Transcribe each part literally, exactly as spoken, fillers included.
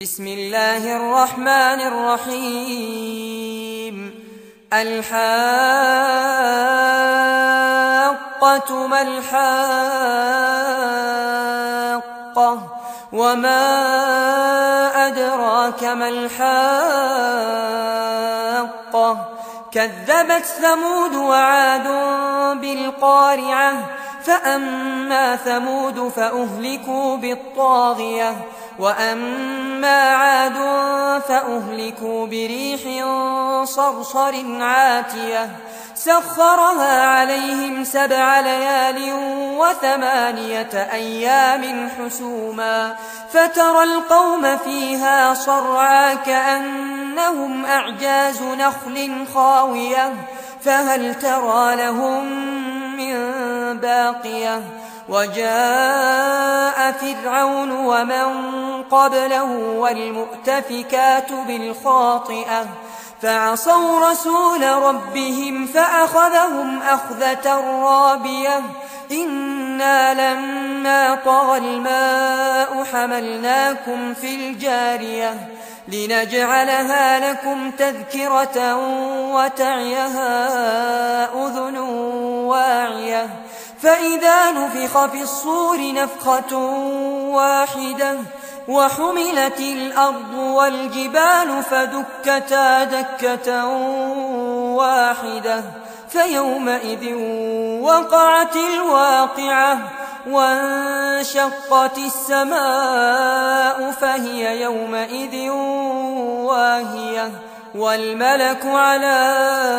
بسم الله الرحمن الرحيم الحاقة ما الحاقة وما أدراك ما الحاقة كذبت ثمود وعاد بالقارعة فأما ثمود فأهلكوا بالطاغية وأما عاد فأهلكوا بريح صرصر عاتية سخرها عليهم سبع ليال وثمانية أيام حسوما فترى القوم فيها صرعى كأنهم أعجاز نخل خاوية فهل ترى لهم من باقية وجاء فرعون ومن قبله والمؤتفكات بالخاطئة فعصوا رسول ربهم فأخذهم أخذة رابية إنا لما طغى الماء حملناكم في الجارية لنجعلها لكم تذكرة وتعيها أذن واعية فإذا نفخ في الصور نفخة واحدة وحملت الأرض والجبال فدكتا دكة واحدة فيومئذ وقعت الواقعة وانشقت السماء فهي يومئذ واهية والملك على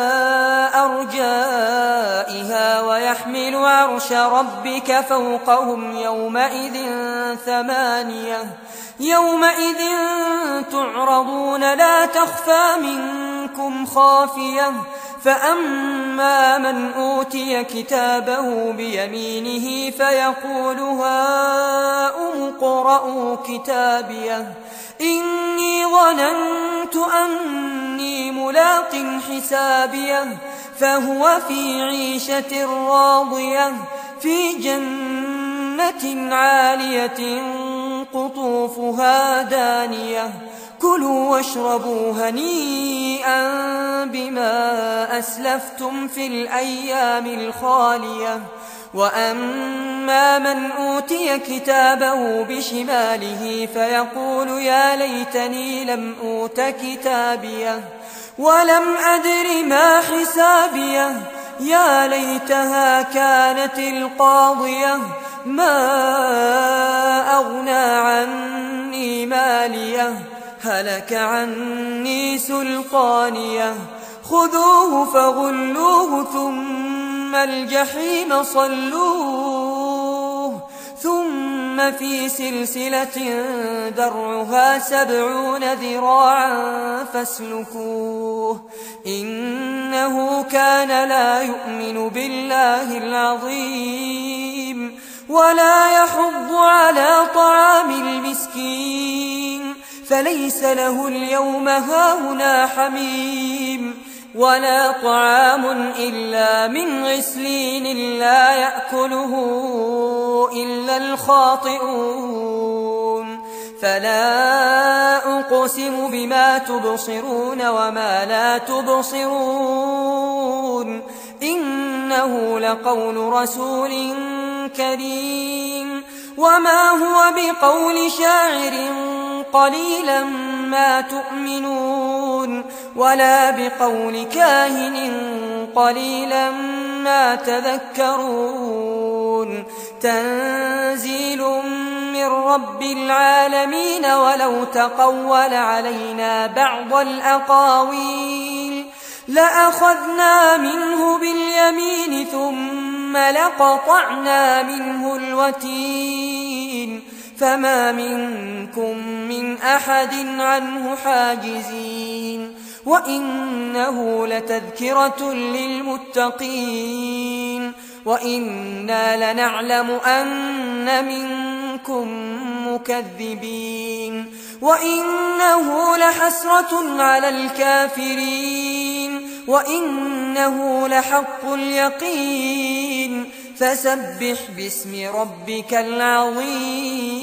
أرجائها ويحمل عرش ربك فوقهم يومئذ ثمانية يومئذ تعرضون لا تخفى منكم خافية فأما من أوتي كتابه بيمينه فيقول هاؤم اقرءوا كتابيه إني ظننت أني ملاق حسابيه فهو في عيشة راضية في جنة عالية قطوفها دانية كلوا واشربوا هنيئا بما أسلفتم في الأيام الخالية وأما من أوتي كتابه بشماله فيقول يا ليتني لم أوت كتابيه ولم أدر ما حسابيه يا ليتها كانت القاضية ما أغنى عني ماليه هلك عني سلطانيه خذوه فغلوه ثم الجحيم صلوه ثم في سلسلة درعها سبعون ذراعا فاسلكوه إنه كان لا يؤمن بالله العظيم ولا يحض على طعام المسكين فليس له اليوم هاهنا حميم ولا طعام إلا من غسلين لا يأكله إلا الخاطئون فلا أقسم بما تبصرون وما لا تبصرون إنه لقول رسول كريم وما هو بقول شاعر قليلا ما تؤمنون ولا بقول كاهن قليلا ما تذكرون تنزيل من رب العالمين ولو تقول علينا بعض الأقاويل لأخذنا منه باليمين ثم لقطعنا منه الوتين فما منكم من أحد عنه حاجزين وإنه لتذكرة للمتقين وإنا لنعلم أن منكم مكذبين وإنه لحسرة على الكافرين وإنه لحق اليقين فسبح باسم ربك العظيم